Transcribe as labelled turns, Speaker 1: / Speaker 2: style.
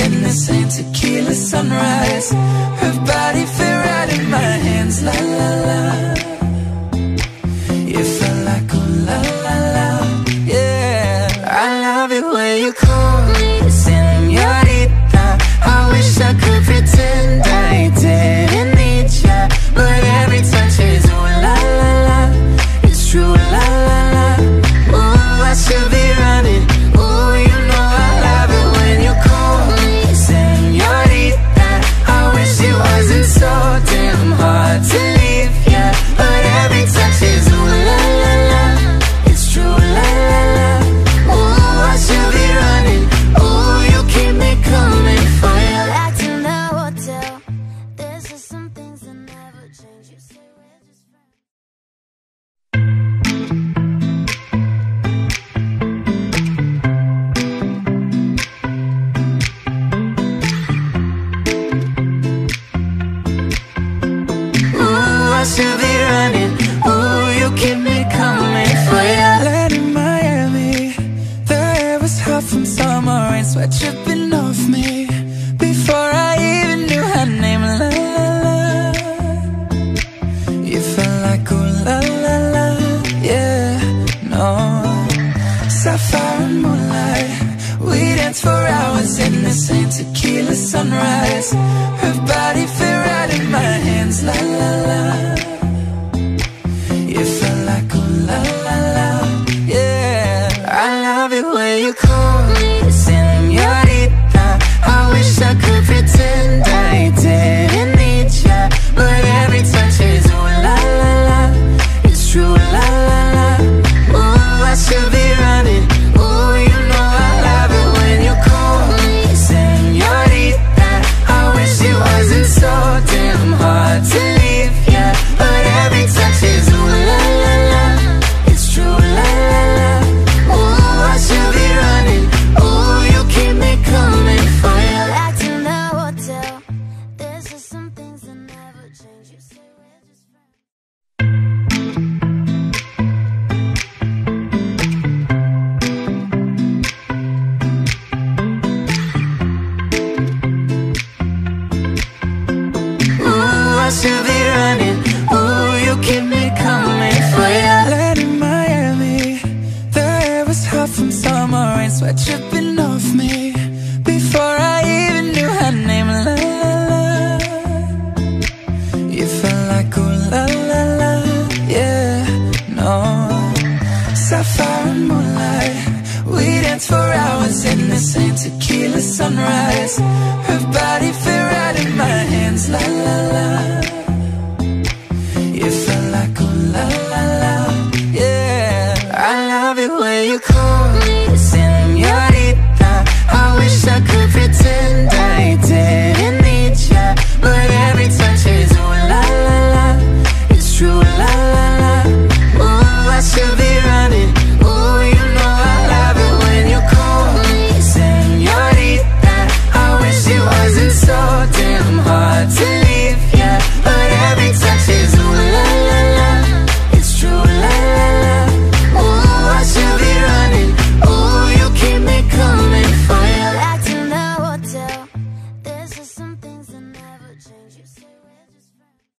Speaker 1: in the same tequila sunrise. Her body fit right in my hands, la la la. You felt like oh la la la, yeah. I love it when you call me señorita. I wish I could pretend I didn't need ya, but every touch is ooh la la la. It's true la la la. Ooh, I should be running. Ooh, you know I love it when you call me señorita. I wish it wasn't so damn hard to leave ya, but every touch is ooh la la la. It's true la la la. Ooh, I should be running. Ooh, you keep me coming for ya.
Speaker 2: Back to the hotel. There's just some things that never change. You say we're just friends.
Speaker 1: Ooh, I should be running. Ooh, you keep me coming for ya. Land in Miami, the air was hot from summer rain, sweat dripping off me before I even knew her name. La la la. You felt like ooh la la la, yeah. No, sapphire and moonlight, we danced for hours in the same tequila sunrise. Her body fit right in my hands, la la la. You felt like ooh la la la, yeah. I love it when you call me señorita. I wish I could pretend I didn't need ya, but every touch is ooh la la la. It's true la la la. Ooh, I should be running. Ooh, you know I love it when you call me señorita. I wish it wasn't so damn hard to leave ya, but every touch is ooh la la la. It's true la la la. Ooh, I should be running. Ooh, you keep me coming for ya.
Speaker 2: Back to the hotel. There's just some things that never change. You say we're just friends.
Speaker 1: Ooh, I should be running. Ooh, you keep me coming for ya. Land in Miami, the air was hot from summer rain, sweat dripping off me before I even knew her name. La la la. You felt like ooh la la la, yeah. No, sapphire and moonlight, we danced for hours in the same tequila sunrise.